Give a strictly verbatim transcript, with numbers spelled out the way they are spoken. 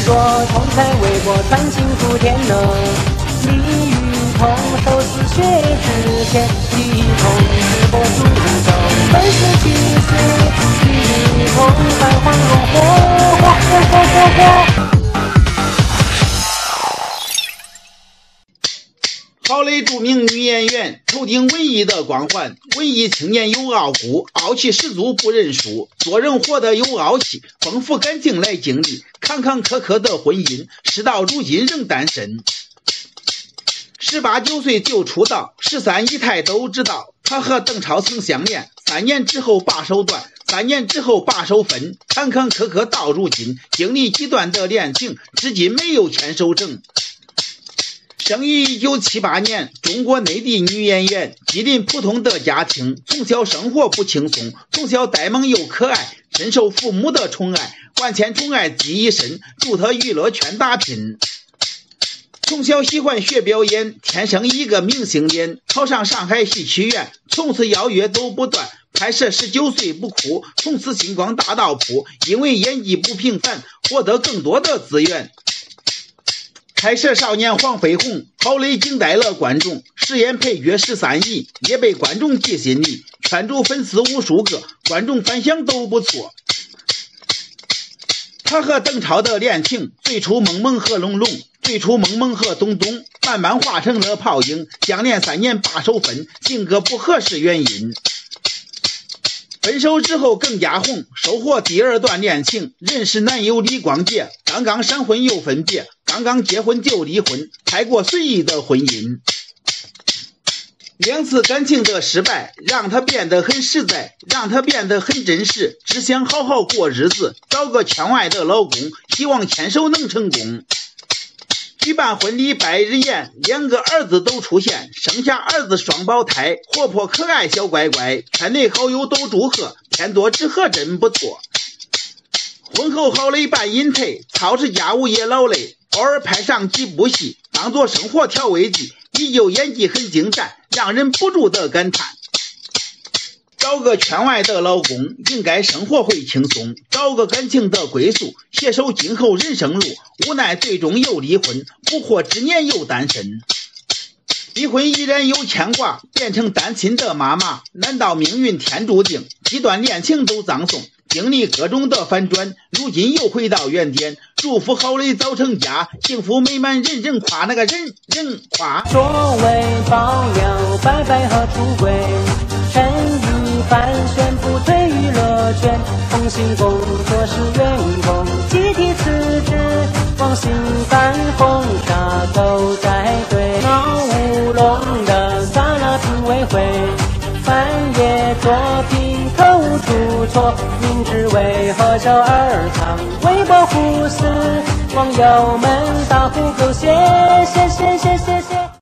若同在微博传幸福天呢？李雨桐手撕血之前，一同直播诅咒，粉丝气死，李雨桐繁华如火，火火火火火。 郝蕾著名女演员，头顶文艺的光环，文艺青年有傲骨，傲气十足不认输，做人活得有傲气，丰富感情来经历，坎坎坷坷的婚姻，事到如今仍单身。十八九岁就出道，十三姨太都知道，他和邓超曾相恋，三年之后把手断，三年之后把手分，坎坎坷坷到如今，经历几段的恋情，至今没有牵手成。 生于一九七八年，中国内地女演员，吉林普通的家庭，从小生活不轻松，从小呆萌又可爱，深受父母的宠爱，万千宠爱记忆深，助她娱乐圈打拼。从小喜欢学表演，天生一个明星脸，考上上海戏曲院，从此邀约都不断，拍摄十九岁不哭，从此星光大道铺，因为演技不平凡，获得更多的资源。 拍摄少年黄飞鸿，郝蕾惊呆了观众，饰演配角十三姨也被观众记心里，圈住粉丝无数个，观众反响都不错。他和邓超的恋情，最初萌萌和龙龙，最初萌萌和东东，慢慢化成了泡影，相恋三年把手分，性格不合是原因。 分手之后更加红，收获第二段恋情，认识男友李光洁，刚刚闪婚又分别，刚刚结婚就离婚，太过随意的婚姻。两次感情的失败，让她变得很实在，让她变得很真实，只想好好过日子，找个圈外的老公，希望牵手能成功。 举办婚礼百日宴，两个儿子都出现，生下儿子双胞胎，活泼可爱小乖乖，圈内好友都祝贺，天作之合真不错。婚后郝蕾办隐退，操持家务也劳累，偶尔拍上几部戏，当作生活调味剂，依旧演技很精湛，让人不住的感叹。 找个圈外的老公，应该生活会轻松；找个感情的归宿，携手今后人生路。无奈最终又离婚，不惑之年又单身。离婚依然有牵挂，变成单亲的妈妈，难道命运天注定？几段恋情都葬送，经历各种的反转，如今又回到原点。祝福郝蕾早成家，幸福美满，人人夸，那个人人夸。 所谓爆料，拜拜和出轨。 陈一凡宣布退娱乐圈，红星工作室员工集体辞职，王心帆、红茶都在对，闹乌龙的戛纳评委会，翻页作品口误出错，明知为何小而藏，微博忽视，网友们大呼狗血，谢谢谢谢谢。